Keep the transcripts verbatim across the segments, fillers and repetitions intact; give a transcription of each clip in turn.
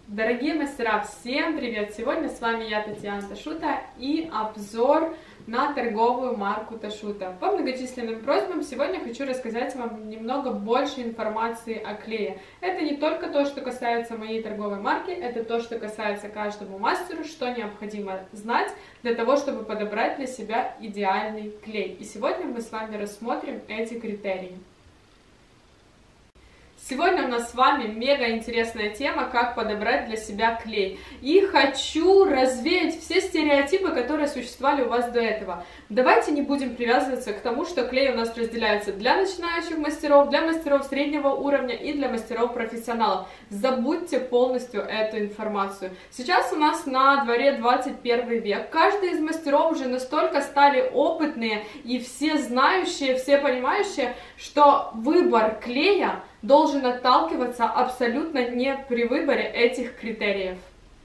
Дорогие мастера, всем привет! Сегодня с вами я, Татьяна Ташута, и обзор на торговую марку Ташута. По многочисленным просьбам сегодня хочу рассказать вам немного больше информации о клее. Это не только то, что касается моей торговой марки, это то, что касается каждому мастеру, что необходимо знать для того, чтобы подобрать для себя идеальный клей. И сегодня мы с вами рассмотрим эти критерии. Сегодня у нас с вами мега интересная тема, как подобрать для себя клей. И хочу развеять все стереотипы, которые существовали у вас до этого. Давайте не будем привязываться к тому, что клей у нас разделяется для начинающих мастеров, для мастеров среднего уровня и для мастеров-профессионалов. Забудьте полностью эту информацию. Сейчас у нас на дворе двадцать первый век. Каждый из мастеров уже настолько стали опытные и все знающие, все понимающие, что выбор клея должен отталкиваться абсолютно не при выборе этих критериев.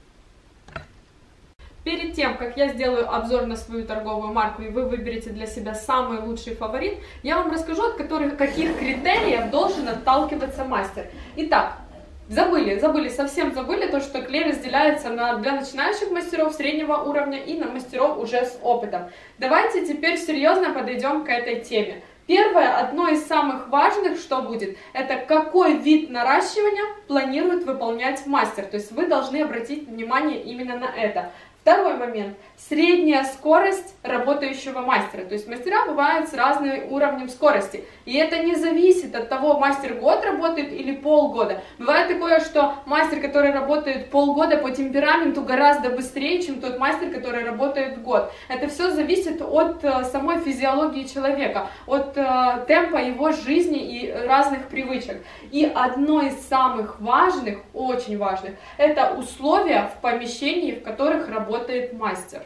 Перед тем, как я сделаю обзор на свою торговую марку и вы выберете для себя самый лучший фаворит, я вам расскажу, от которых, каких критериев должен отталкиваться мастер. Итак, забыли, забыли, совсем забыли то, что клей разделяется на, для начинающих мастеров среднего уровня и на мастеров уже с опытом. Давайте теперь серьезно подойдем к этой теме. Первое, одно из самых важных, что будет, это какой вид наращивания планирует выполнять мастер. То есть вы должны обратить внимание именно на это. Второй момент. Средняя скорость работающего мастера. То есть мастера бывают с разным уровнем скорости. И это не зависит от того, мастер год работает или полгода. Бывает такое, что мастер, который работает полгода, по темпераменту гораздо быстрее, чем тот мастер, который работает год. Это все зависит от самой физиологии человека, от темпа его жизни и разных привычек. И одно из самых важных, очень важных, это условия в помещении, в которых работает мастер.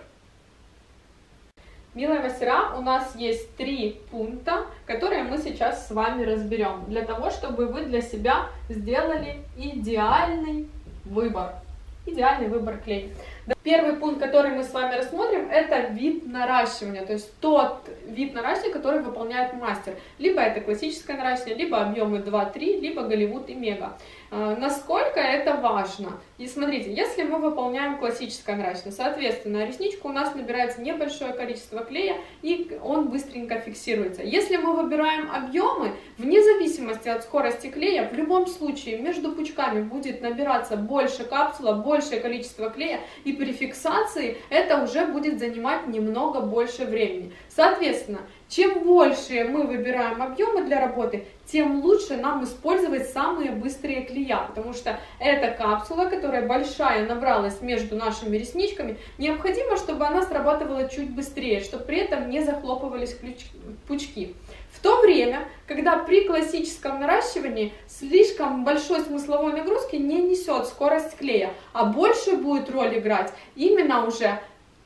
Милые мастера, у нас есть три пункта, которые мы сейчас с вами разберем, для того, чтобы вы для себя сделали идеальный выбор. Идеальный выбор клея. Первый пункт, который мы с вами рассмотрим, это вид наращивания, то есть тот вид наращивания, который выполняет мастер. Либо это классическое наращивание, либо объемы два-три, либо Голливуд и Мега. Насколько это важно? И смотрите, если мы выполняем классическое наращивание, соответственно, ресничку у нас набирается небольшое количество клея, и он быстренько фиксируется. Если мы выбираем объемы, вне зависимости от скорости клея, в любом случае между пучками будет набираться больше капсула, большее количество клея, и при фиксации это уже будет занимать немного больше времени. Соответственно, чем больше мы выбираем объемы для работы, тем лучше нам использовать самые быстрые клея, потому что эта капсула, которая большая, набралась между нашими ресничками, необходимо, чтобы она срабатывала чуть быстрее, чтобы при этом не захлопывались пучки. В то время, когда при классическом наращивании слишком большой смысловой нагрузки не несет скорость клея, а больше будет роль играть именно уже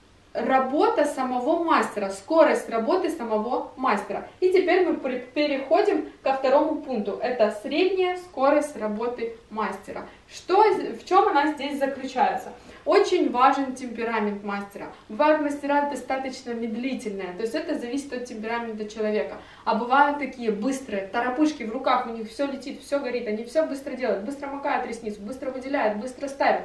работа самого мастера, скорость работы самого мастера. И теперь мы переходим ко второму пункту. Это средняя скорость работы мастера. Что, в чем она здесь заключается? Очень важен темперамент мастера. Бывают мастера достаточно медлительные, то есть это зависит от темперамента человека. А бывают такие быстрые, торопышки в руках, у них все летит, все горит, они все быстро делают, быстро макают ресницу, быстро выделяют, быстро ставят.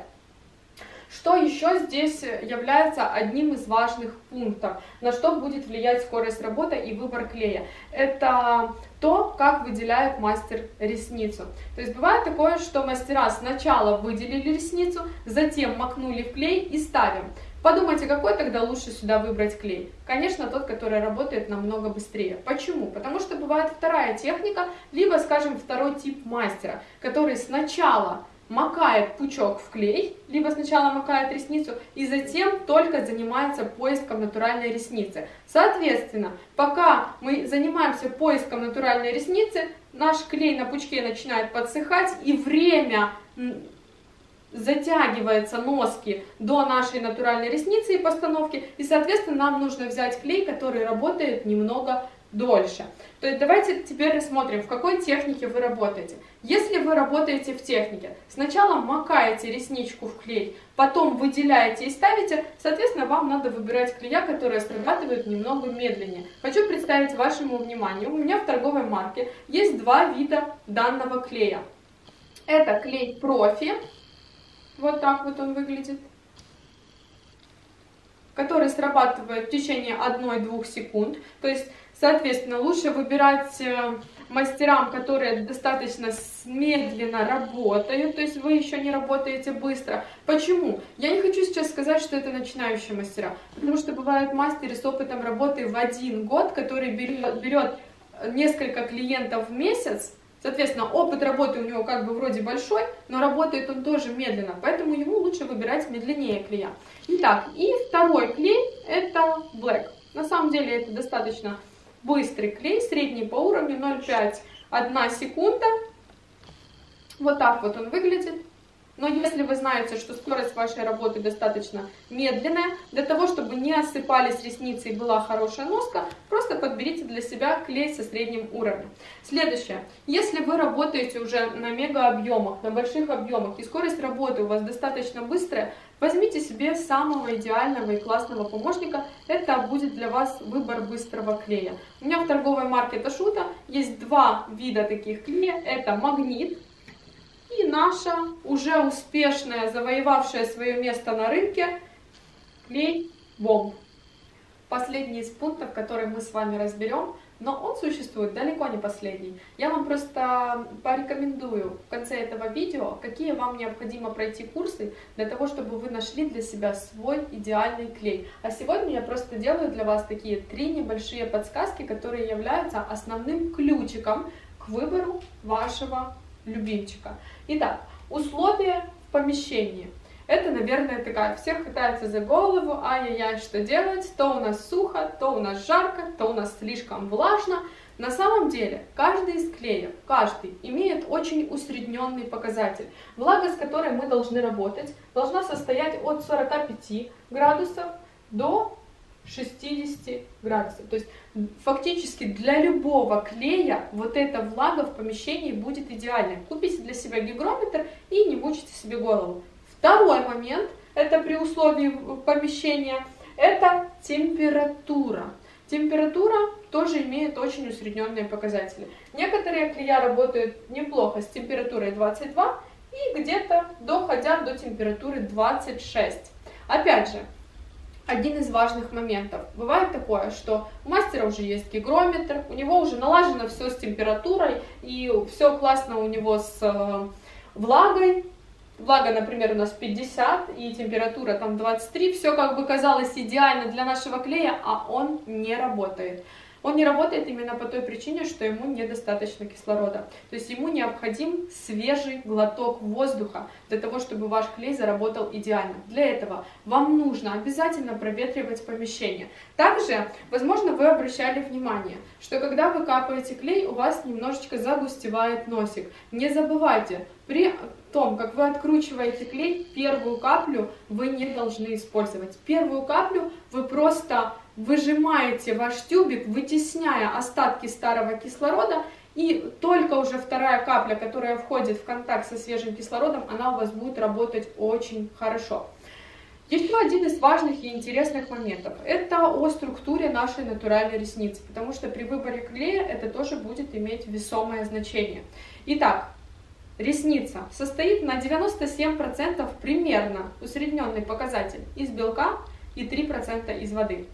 Что еще здесь является одним из важных пунктов, на что будет влиять скорость работы и выбор клея? Это то, как выделяет мастер ресницу. То есть бывает такое, что мастера сначала выделили ресницу, затем макнули в клей и ставим. Подумайте, какой тогда лучше сюда выбрать клей? Конечно, тот, который работает намного быстрее. Почему? Потому что бывает вторая техника, либо, скажем, второй тип мастера, который сначала макает пучок в клей, либо сначала макает ресницу и затем только занимается поиском натуральной ресницы. Соответственно, пока мы занимаемся поиском натуральной ресницы, наш клей на пучке начинает подсыхать, и время затягивается носки до нашей натуральной ресницы и постановки, и, соответственно, нам нужно взять клей, который работает немного дольше. То есть давайте теперь рассмотрим, в какой технике вы работаете. Если вы работаете в технике, сначала макаете ресничку в клей, потом выделяете и ставите, соответственно, вам надо выбирать клея, которые срабатывают немного медленнее. Хочу представить вашему вниманию, у меня в торговой марке есть два вида данного клея. Это клей профи Вот так вот он выглядит. Который срабатывает в течение одной-двух секунд. То есть, соответственно, лучше выбирать мастерам, которые достаточно медленно работают, то есть вы еще не работаете быстро. Почему? Я не хочу сейчас сказать, что это начинающие мастера, потому что бывают мастеры с опытом работы в один год, который берет, берет несколько клиентов в месяц. Соответственно, опыт работы у него как бы вроде большой, но работает он тоже медленно, поэтому ему лучше выбирать медленнее клея. Итак, и второй клей это Black. На самом деле это достаточно быстрый клей, средний по уровню, ноль целых пять десятых, одна секунда. Вот так вот он выглядит. Но если вы знаете, что скорость вашей работы достаточно медленная, для того, чтобы не осыпались ресницы и была хорошая носка, просто подберите для себя клей со средним уровнем. Следующее. Если вы работаете уже на мега объемах, на больших объемах, и скорость работы у вас достаточно быстрая, возьмите себе самого идеального и классного помощника. Это будет для вас выбор быстрого клея. У меня в торговой марке Ташута есть два вида таких клея. Это магнит. И наша, уже успешная, завоевавшая свое место на рынке, клей Бомб. Последний из пунктов, который мы с вами разберем, но он существует далеко не последний. Я вам просто порекомендую в конце этого видео, какие вам необходимо пройти курсы для того, чтобы вы нашли для себя свой идеальный клей. А сегодня я просто делаю для вас такие три небольшие подсказки, которые являются основным ключиком к выбору вашего любимчика. Итак, условия в помещении. Это, наверное, такая, всех хватается за голову, ай-яй-яй, что делать, то у нас сухо, то у нас жарко, то у нас слишком влажно. На самом деле, каждый из клеев, каждый имеет очень усредненный показатель. Влага, с которой мы должны работать, должна состоять от сорока пяти градусов до шестидесяти градусов. То есть фактически для любого клея вот эта влага в помещении будет идеальной. Купите для себя гигрометр и не мучите себе голову. Второй момент, это при условии помещения, это температура. Температура тоже имеет очень усредненные показатели. Некоторые клея работают неплохо с температурой двадцать два и где-то доходя до температуры двадцать шесть. Опять же, один из важных моментов. Бывает такое, что у мастера уже есть гигрометр, у него уже налажено все с температурой, и все классно у него с э, влагой. Влага, например, у нас пятьдесят, и температура там двадцать три. Все как бы казалось идеально для нашего клея, а он не работает. Он не работает именно по той причине, что ему недостаточно кислорода. То есть ему необходим свежий глоток воздуха для того, чтобы ваш клей заработал идеально. Для этого вам нужно обязательно проветривать помещение. Также, возможно, вы обращали внимание, что когда вы капаете клей, у вас немножечко загустевает носик. Не забывайте, при том, как вы откручиваете клей, первую каплю вы не должны использовать. Первую каплю вы просто выжимаете ваш тюбик, вытесняя остатки старого кислорода, и только уже вторая капля, которая входит в контакт со свежим кислородом, она у вас будет работать очень хорошо. Еще один из важных и интересных моментов – это о структуре нашей натуральной ресницы, потому что при выборе клея это тоже будет иметь весомое значение. Итак, ресница состоит на девяносто семь процентов примерно, усредненный показатель, из белка и три процента из воды.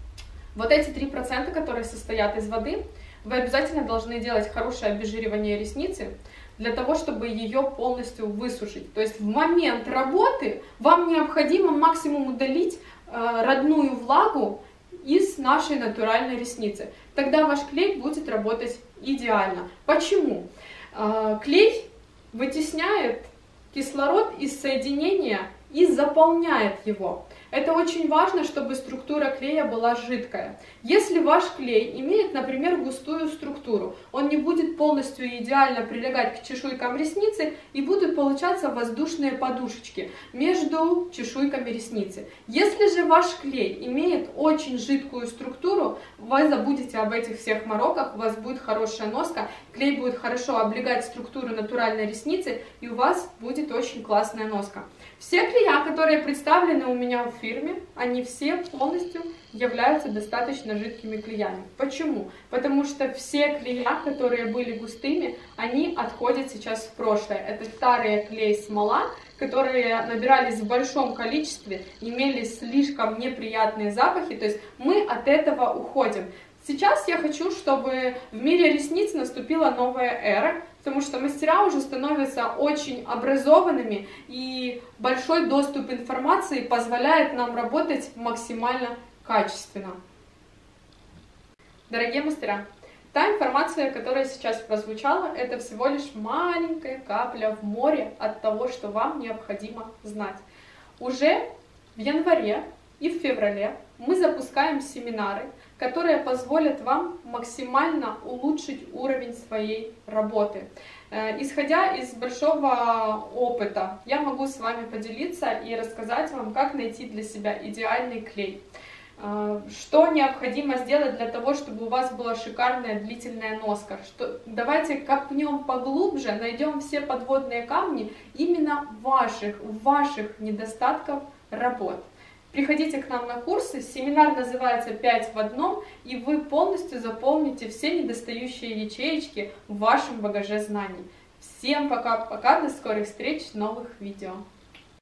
Вот эти три процента, которые состоят из воды, вы обязательно должны делать хорошее обезжиривание ресницы для того, чтобы ее полностью высушить. То есть в момент работы вам необходимо максимум удалить э, родную влагу из нашей натуральной ресницы. Тогда ваш клей будет работать идеально. Почему? Э, клей вытесняет кислород из соединения и заполняет его. Это очень важно, чтобы структура клея была жидкая. Если ваш клей имеет, например, густую структуру, он не будет полностью идеально прилегать к чешуйкам ресницы и будут получаться воздушные подушечки между чешуйками ресницы. Если же ваш клей имеет очень жидкую структуру, вы забудете об этих всех мороках, у вас будет хорошая носка, клей будет хорошо облегать структуру натуральной ресницы, и у вас будет очень классная носка. Все клея, которые представлены у меня в фирме, они все полностью являются достаточно жидкими клеями. Почему? Потому что все клея, которые были густыми, они отходят сейчас в прошлое. Это старые клей смола, которые набирались в большом количестве, имели слишком неприятные запахи, то есть мы от этого уходим. Сейчас я хочу, чтобы в мире ресниц наступила новая эра, потому что мастера уже становятся очень образованными, и большой доступ информации позволяет нам работать максимально качественно. Дорогие мастера, та информация, которая сейчас прозвучала, это всего лишь маленькая капля в море от того, что вам необходимо знать. Уже в январе и в феврале мы запускаем семинары, которые позволят вам максимально улучшить уровень своей работы. Исходя из большого опыта, я могу с вами поделиться и рассказать вам, как найти для себя идеальный клей. Что необходимо сделать для того, чтобы у вас была шикарная длительная носка. Что, давайте копнем поглубже, найдем все подводные камни именно ваших, ваших недостатков работ. Приходите к нам на курсы, семинар называется пять в одном, и вы полностью заполните все недостающие ячеечки в вашем багаже знаний. Всем пока-пока, до скорых встреч в новых видео.